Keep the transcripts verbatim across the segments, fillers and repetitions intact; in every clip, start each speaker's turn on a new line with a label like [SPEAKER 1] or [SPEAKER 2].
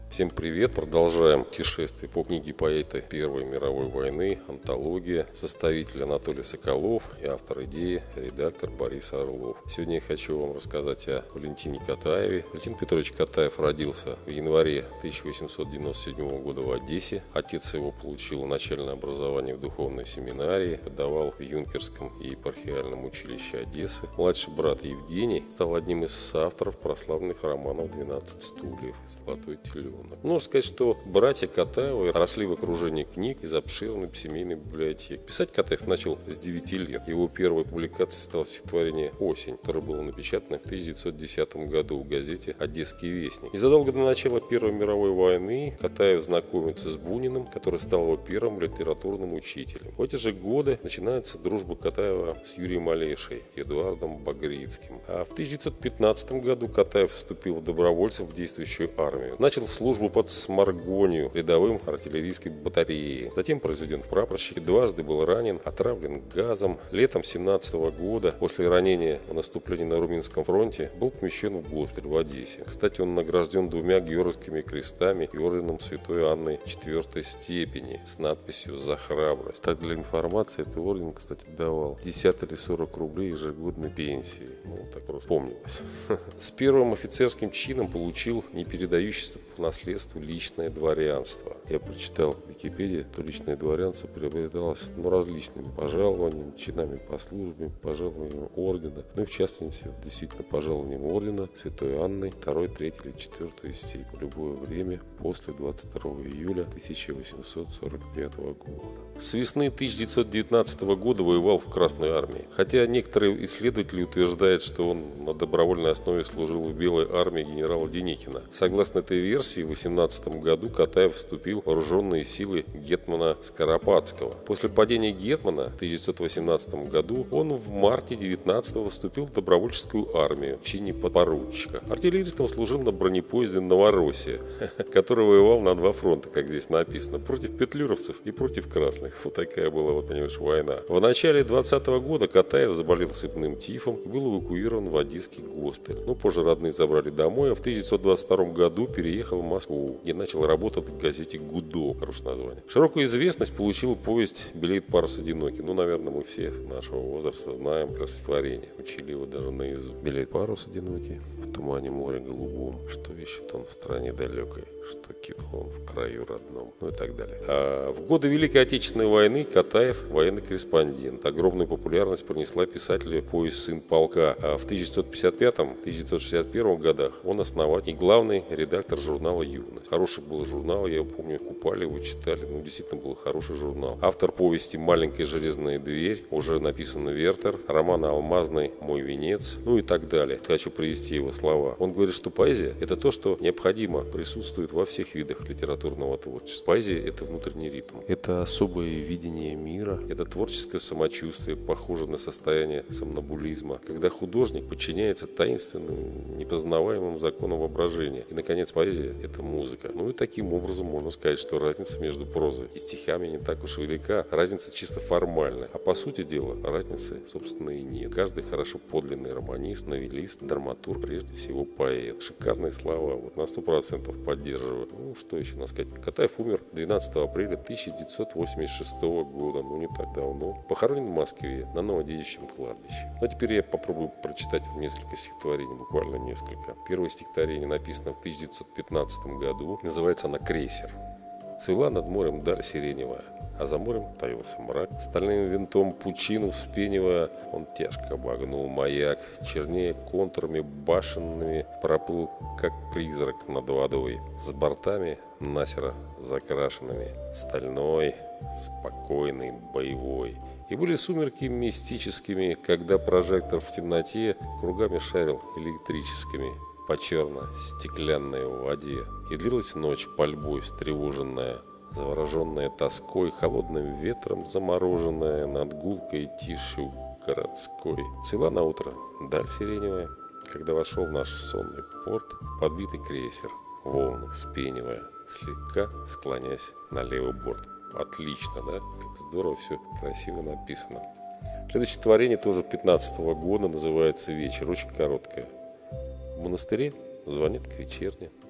[SPEAKER 1] Всем привет! Продолжаем путешествие по книге поэта Первой мировой войны «Антология», составитель Анатолий Соколов и автор идеи, редактор Борис Орлов. Сегодня я хочу вам рассказать о Валентине Катаеве. Валентин Петрович Катаев родился в январе тысяча восемьсот девяносто седьмого года в Одессе. Отец его получил начальное образование в духовной семинарии, преподавал в Юнкерском и епархиальном училище Одессы. Младший брат Евгений стал одним из соавторов прославленных романов «двенадцать стульев» и «Золотой теленок». Можно сказать, что братья Катаевы росли в окружении книг из обширной семейной библиотеки. Писать Катаев начал с девяти лет. Его первой публикацией стало стихотворение «Осень», которое было напечатано в тысяча девятьсот десятом году в газете «Одесский вестник». Незадолго до начала Первой мировой войны Катаев знакомится с Буниным, который стал его первым литературным учителем. В эти же годы начинается дружба Катаева с Юрием Олешей и Эдуардом Багрицким. А в тысяча девятьсот пятнадцатом году Катаев вступил в добровольцев в действующую армию. Начал службу под Сморгонью, рядовым артиллерийской батареи. Затем произведен в прапорщике, дважды был ранен, отравлен газом. Летом семнадцатого года, после ранения в наступлении на Румынском фронте, был помещен в госпиталь в Одессе. Кстати, он награжден двумя георгиевскими крестами и орденом Святой Анны четвертой степени с надписью «За храбрость». Так, для информации, этот орден, кстати, давал десять или сорок рублей ежегодной пенсии. Ну, так просто помнилось. С первым офицерским чином получил непередающийся по наследству личное дворянство. Я прочитал в Википедии, что личное дворянство приобреталось ну, различными пожалованиями, чинами по службе, пожалованием ордена, ну и в частности, действительно, пожалованием ордена Святой Анны второй, третьей или четвертой степени в любое время после двадцать второго июля тысяча восемьсот сорок пятого года. С весны тысяча девятьсот девятнадцатого года воевал в Красной армии. Хотя некоторые исследователи утверждают, что он на добровольной основе служил в Белой армии генерала Деникина. Согласно этой версии, в тысяча девятьсот восемнадцатом году Катаев вступил в вооруженные силы гетмана Скоропадского. После падения гетмана в тысяча девятьсот восемнадцатом году он в марте девятнадцатого вступил в добровольческую армию в чине подпоручика. Артиллеристом служил на бронепоезде «Новороссия», который воевал на два фронта, как здесь написано, против петлюровцев и против красных. Вот такая была, вот, понимаешь, война. В начале двадцатого года Катаев заболел сыпным тифом и был эвакуирован в Одесский госпиталь. Но позже родные забрали домой, а в тысяча девятьсот двадцать втором году переехал в Москву, где начал работать в газете «Гудо», хорошее название. Широкую известность получила повесть «Белеет парус одинокий». Ну, наверное, мы все нашего возраста знаем как раз стихотворение. Учили его даже наизусть. «Белеет парус одинокий, в тумане моря голубом, что ищет он в стране далекой, что кинул он в краю родном», ну и так далее. А в годы Великой Отечественной войны Катаев военный корреспондент. Огромную популярность принесла писателю повесть «Сын полка». А в тысяча девятьсот пятьдесят пятом — тысяча девятьсот шестьдесят первом годах он основатель и главный редактор журнала «Юность». Хороший был журнал, я его помню, купали его, читали. Ну, действительно, был хороший журнал. Автор повести «Маленькая железная дверь», уже написано «Вертер», романа «Алмазный мой венец», ну и так далее. Хочу привести его слова. Он говорит, что поэзия – это то, что необходимо присутствует во всех видах литературного творчества. Поэзия – это внутренний ритм, это особое видение мира, это творческое самочувствие, похоже на состояние сомнамбулизма, когда художник подчиняется таинственным, непознаваемым законам воображения. И, наконец, поэзия – это музыка. Ну и таким образом можно сказать, что разница между прозой и стихами не так уж велика. Разница чисто формальная. А по сути дела разницы, собственно, и нет. Каждый хорошо подлинный романист, новеллист, драматург, прежде всего поэт. Шикарные слова. Вот на сто процентов поддерживаю. Ну, что еще надо сказать. Катаев умер двенадцатого апреля тысяча девятьсот восемьдесят шестого года. Ну, не так давно. Похоронен в Москве на Новодевичьем кладбище. Ну, а теперь я попробую прочитать несколько стихотворений, буквально несколько. Первое стихотворение написано в тысяча девятьсот пятнадцатом году. Называется она «Крейсер». Цвела над морем даль сиреневая, а за морем таился мрак. Стальным винтом пучину вспенивая, он тяжко обогнул маяк. Чернее контурами башенными проплыл, как призрак над водой. С бортами насера закрашенными, стальной, спокойный, боевой. И были сумерки мистическими, когда прожектор в темноте кругами шарил электрическими по черно-стеклянной воде. И длилась ночь пальбой встревоженная, завороженная тоской, холодным ветром замороженная над гулкой тишью городской. Цвела наутро даль сиреневая, когда вошел в наш сонный порт подбитый крейсер, волны вспенивая, слегка склоняясь на левый борт. Отлично, да? Как здорово, все красиво написано. Следующее творение тоже пятнадцатого года, называется «Вечер», очень короткое. В монастыре звонит к вечерне.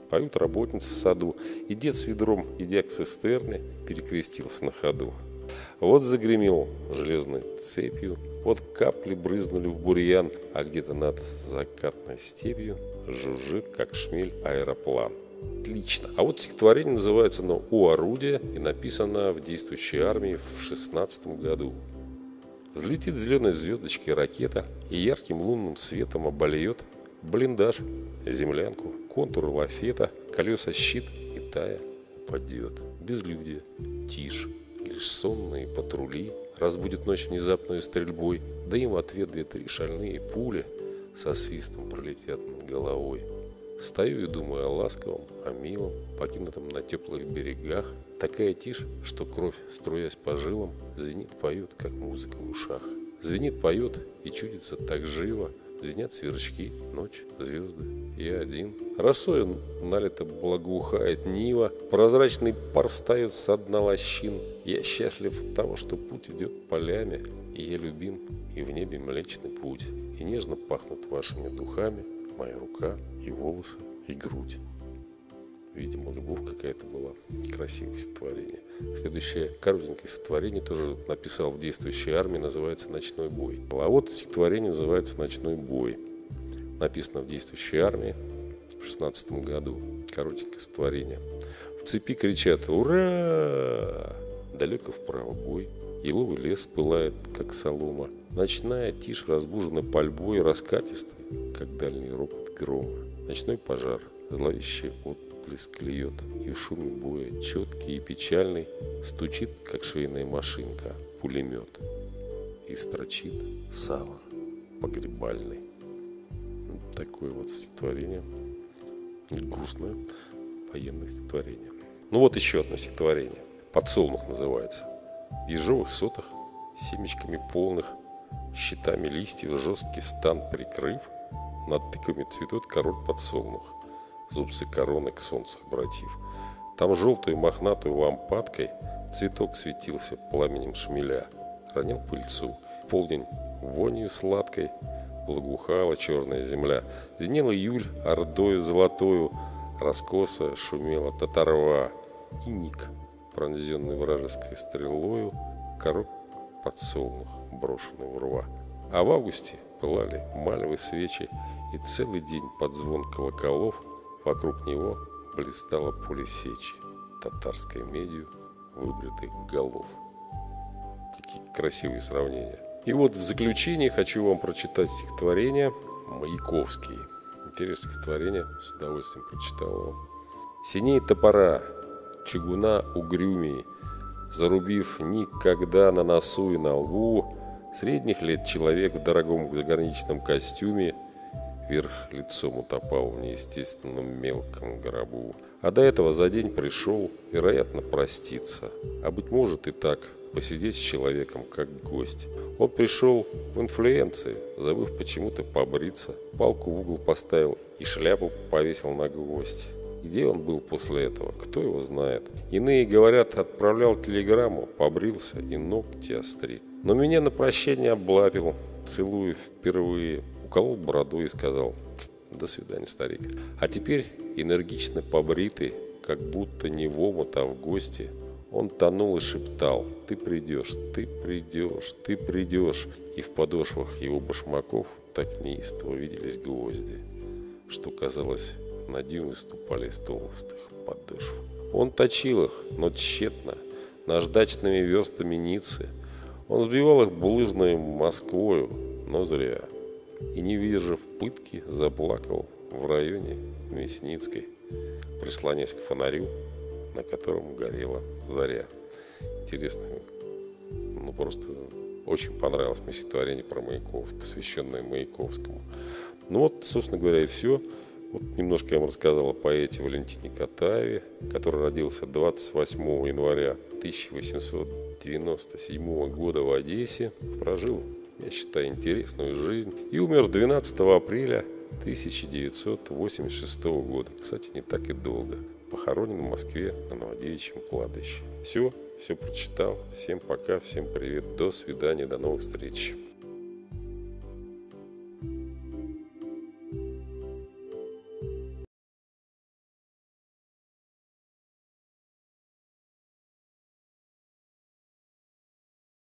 [SPEAKER 1] Поют работницы в саду, и дед с ведром, идя к цистерне, перекрестился на ходу. Вот загремел железной цепью, вот капли брызнули в бурьян, а где-то над закатной степью жужжит, как шмель, аэроплан. Отлично. А вот стихотворение называется оно «У орудия» и написано в действующей армии в шестнадцатом году. Взлетит зеленой звездочкой ракета и ярким лунным светом обольет блиндаж, землянку, контуры лафета, колеса щит и тая упадет. Безлюдие, тишь, лишь сонные патрули разбудят ночь внезапную стрельбой, да им в ответ две-три шальные пули со свистом пролетят над головой. Стою и думаю о ласковом, о милом, покинутом на теплых берегах. Такая тишь, что кровь, струясь по жилам, звенит, поет, как музыка в ушах. Звенит, поет и чудится так живо. Звенят сверчки, ночь, звезды, я один. Росою налито благоухает нива, прозрачный пар встает со дна лощин. Я счастлив от того, что путь идет полями, и я любим, и в небе Млечный Путь. И нежно пахнут вашими духами моя рука и волосы, и грудь. Видимо, любовь какая-то была. Красивое стихотворение. Следующее коротенькое стихотворение тоже написал в действующей армии, называется «Ночной бой». А вот стихотворение называется «Ночной бой». Написано в действующей армии в шестнадцатом году. Коротенькое стихотворение. В цепи кричат «Ура!» Далеко вправо бой. Еловый лес пылает, как солома. Ночная тишь разбужена пальбой, раскатистой, как дальний рокот грома. Ночной пожар, зловещий отблеск льет, и в шуме боя, четкий и печальный, стучит, как швейная машинка, пулемет, и строчит саван погребальный. Вот такое вот стихотворение, грустное военное стихотворение. Ну вот еще одно стихотворение. «Подсолнух» называется. В ежовых сотах, семечками полных, щитами листьев жесткий стан прикрыв, над тыквами цветет король подсолнух, зубцы короны к солнцу обратив. Там желтой мохнатой лампадкой цветок светился пламенем шмеля, ронял пыльцу. Полдень вонью сладкой благоухала черная земля. Звенел июль ордою золотою, раскоса шумела татарва. И ник, пронзенный вражеской стрелою, король подсолнух, брошенный в рва. А в августе пылали мальвы свечи, и целый день под звон колоколов вокруг него блистало поле сечи, татарской медью выбритых голов. Какие красивые сравнения. И вот в заключение хочу вам прочитать стихотворение Маяковский. Интересное стихотворение, с удовольствием прочитал его. «Синей топора, чугуна угрюмей, зарубив никогда на носу и на лбу, средних лет человек в дорогом заграничном костюме вверх лицом утопал в неестественном мелком гробу. А до этого за день пришел, вероятно, проститься, а быть может и так, посидеть с человеком как гость. Он пришел в инфлюенции, забыв почему-то побриться, палку в угол поставил и шляпу повесил на гвоздь. Где он был после этого, кто его знает. Иные говорят, отправлял телеграмму, побрился и ногти остриг. Но меня на прощание облапил, целуя впервые, уколол бородой и сказал: «До свидания, старик». А теперь, энергично побритый, как будто не в омут, а в гости, он тонул и шептал: «Ты придешь, ты придешь, ты придешь». И в подошвах его башмаков так неистово виделись гвозди, что, казалось, на дюймы ступали с толстых подошв. Он точил их, но тщетно, наждачными верстами Ниццы. Он сбивал их булыжной Москвою, но зря. И, не выдержав пытки, заплакал в районе Мясницкой, прислонясь к фонарю, на котором горела заря. Интересно, ну просто очень понравилось мне стихотворение про Маяковского, посвященное Маяковскому. Ну вот, собственно говоря, и все. Вот немножко я вам рассказал о поэте Валентине Катаеве, который родился двадцать восьмого января тысяча восемьсот девяносто седьмого года в Одессе, прожил, я считаю, интересную жизнь и умер двенадцатого апреля тысяча девятьсот восемьдесят шестого года. Кстати, не так и долго. Похоронен в Москве на Новодевичьем кладбище. Все, все прочитал. Всем пока, всем привет, до свидания, до новых встреч.